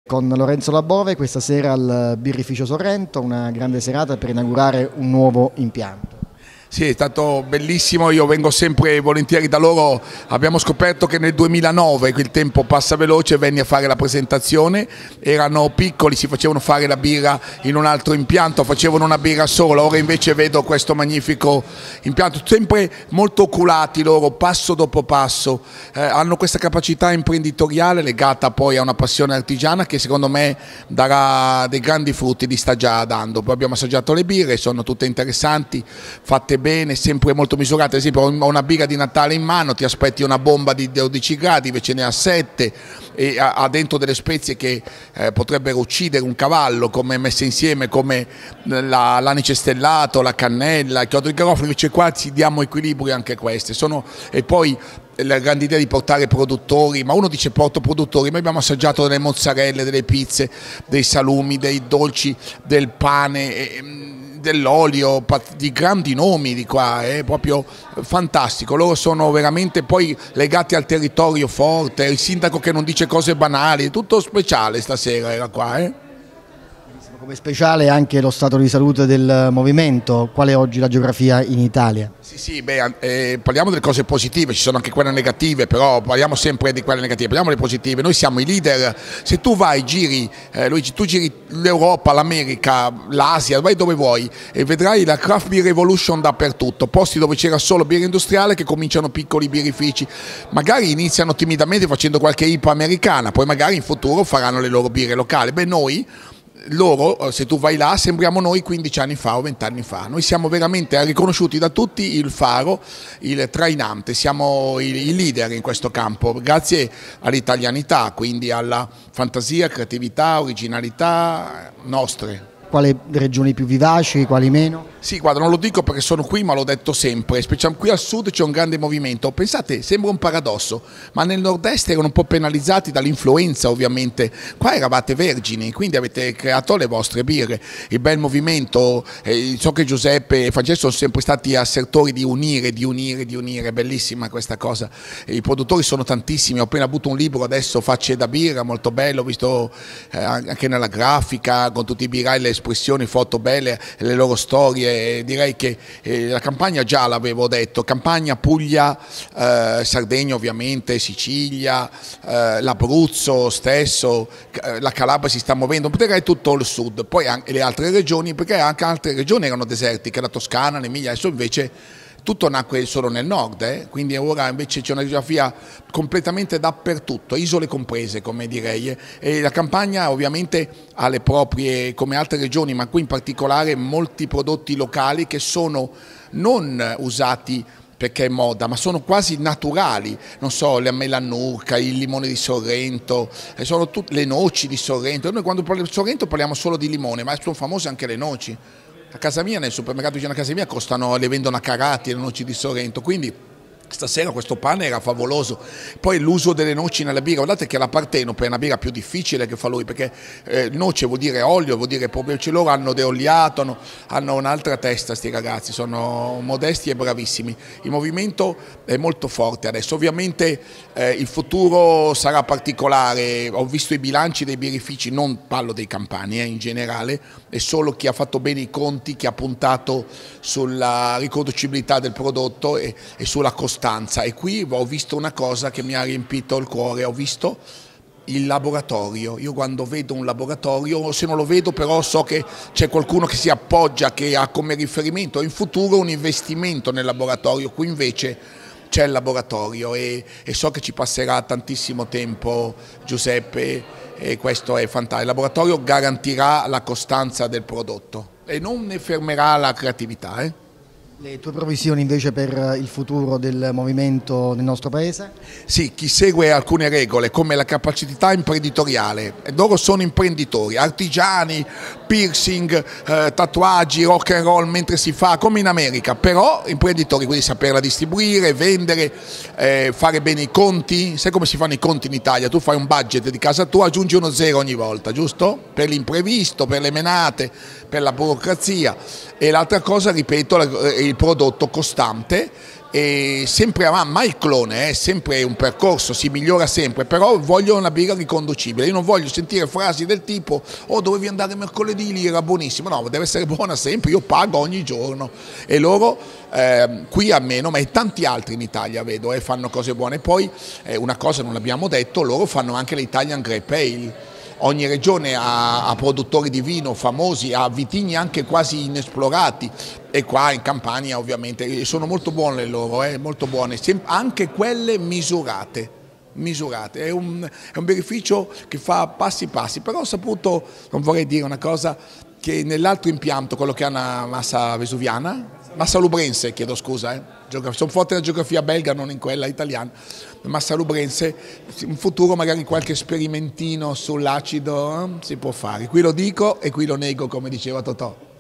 Con Lorenzo Labove questa sera al Birrificio Sorrento, una grande serata per inaugurare un nuovo impianto. Sì, è stato bellissimo, io vengo sempre volentieri da loro. Abbiamo scoperto che nel 2009, il tempo passa veloce, venni a fare la presentazione, erano piccoli, si facevano fare la birra in un altro impianto, facevano una birra sola, ora invece vedo questo magnifico impianto, sempre molto oculati loro, passo dopo passo, hanno questa capacità imprenditoriale legata poi a una passione artigiana che secondo me darà dei grandi frutti, li sta già dando. Poi abbiamo assaggiato le birre, sono tutte interessanti, fatte bene, sempre molto misurate. Ad esempio, ho una birra di Natale in mano, ti aspetti una bomba di 12 gradi, invece ne ha 7 e ha dentro delle spezie che potrebbero uccidere un cavallo, come messe insieme, come l'anice stellato, la cannella, il chiodo di garofalo. Invece qua ci diamo equilibrio anche a queste. E poi la grande idea di portare produttori, ma uno dice porto produttori, ma abbiamo assaggiato delle mozzarelle, delle pizze, dei salumi, dei dolci, del pane, dell'olio, di grandi nomi di qua, è proprio fantastico. Loro sono veramente poi legati al territorio forte, il sindaco che non dice cose banali, tutto speciale stasera era qua. Come speciale anche lo stato di salute del movimento. Qual è oggi la geografia in Italia? Sì, parliamo delle cose positive, ci sono anche quelle negative, però parliamo sempre di quelle negative, parliamo delle positive. Noi siamo i leader. Se tu vai, giri, Luigi, tu giri l'Europa, l'America, l'Asia, vai dove vuoi e vedrai la craft beer revolution dappertutto, posti dove c'era solo birra industriale che cominciano piccoli birrifici, magari iniziano timidamente facendo qualche IPA americana, poi magari in futuro faranno le loro birre locali. Loro, se tu vai là, sembriamo noi 15 anni fa o 20 anni fa. Noi siamo veramente riconosciuti da tutti il faro, il trainante, siamo i leader in questo campo, grazie all'italianità, quindi alla fantasia, creatività, originalità nostre. Quali regioni più vivaci, quali meno? Sì, guarda, non lo dico perché sono qui, ma l'ho detto sempre, specialmente qui al sud c'è un grande movimento. Pensate, sembra un paradosso, ma nel nord-est erano un po' penalizzati dall'influenza ovviamente. Qua eravate vergini, quindi avete creato le vostre birre. Il bel movimento, so che Giuseppe e Francesco sono sempre stati assertori di unire, è bellissima questa cosa. I produttori sono tantissimi, ho appena avuto un libro adesso, Facce da birra, molto bello, ho visto anche nella grafica, con tutti i birrai, le espressioni, foto belle, le loro storie. Direi che la Campania già l'avevo detto, Campania, Puglia, Sardegna ovviamente, Sicilia, l'Abruzzo stesso, la Calabria si sta muovendo, direi tutto il sud, poi anche le altre regioni, perché anche altre regioni erano desertiche, la Toscana, l'Emilia, adesso invece tutto nacque solo nel nord, quindi ora invece c'è una geografia completamente dappertutto, isole comprese come direi, e la Campania ovviamente ha le proprie, come altre regioni, ma qui in particolare molti prodotti locali che sono non usati perché è moda, ma sono quasi naturali, non so, la melanurca, il limone di Sorrento, sono tutte le noci di Sorrento. Noi quando parliamo di Sorrento parliamo solo di limone, ma sono famose anche le noci. A casa mia, nel supermercato vicino a casa mia, le vendono a Carati le noci di Sorrento, quindi stasera questo pane era favoloso. Poi l'uso delle noci nella birra, guardate che la Partenope è una birra più difficile che fa lui, perché noce vuol dire olio, vuol dire proprio, loro hanno deoliato, hanno un'altra testa sti ragazzi, sono modesti e bravissimi. Il movimento è molto forte adesso, ovviamente il futuro sarà particolare. Ho visto i bilanci dei birrifici, non parlo dei campani in generale, è solo chi ha fatto bene i conti, chi ha puntato sulla riconducibilità del prodotto e sulla costanza. E qui ho visto una cosa che mi ha riempito il cuore, ho visto il laboratorio. Io quando vedo un laboratorio, se non lo vedo però so che c'è qualcuno che si appoggia, che ha come riferimento in futuro un investimento nel laboratorio. Qui invece c'è il laboratorio e so che ci passerà tantissimo tempo Giuseppe, e questo è fantastico. Il laboratorio garantirà la costanza del prodotto e non ne fermerà la creatività. Le tue previsioni invece per il futuro del movimento nel nostro paese? Sì, chi segue alcune regole come la capacità imprenditoriale, loro sono imprenditori, artigiani, piercing, tatuaggi, rock and roll mentre si fa, come in America, però imprenditori, quindi saperla distribuire, vendere, fare bene i conti. Sai come si fanno i conti in Italia? Tu fai un budget di casa tua, aggiungi uno zero ogni volta, giusto? Per l'imprevisto, per le menate, per la burocrazia. E l'altra cosa, ripeto, il prodotto costante e sempre avanti, mai il clone, è sempre un percorso, si migliora sempre, però voglio una birra riconducibile. Io non voglio sentire frasi del tipo "oh, dovevi andare mercoledì, lì era buonissimo", no, deve essere buona sempre, io pago ogni giorno e loro qui almeno, ma e tanti altri in Italia vedo, fanno cose buone. Poi una cosa non l'abbiamo detto, loro fanno anche l'Italian Grape Ale. Ogni regione ha produttori di vino famosi, ha vitigni anche quasi inesplorati e qua in Campania ovviamente sono molto buone le loro, molto buone, anche quelle misurate. È un birrificio che fa passi, però ho saputo, non vorrei dire una cosa, che nell'altro impianto, quello che ha una massa vesuviana, massa lubrense, chiedo scusa, sono forte nella geografia belga, non in quella italiana, massa lubrense, in futuro magari qualche sperimentino sull'acido si può fare, qui lo dico e qui lo nego come diceva Totò.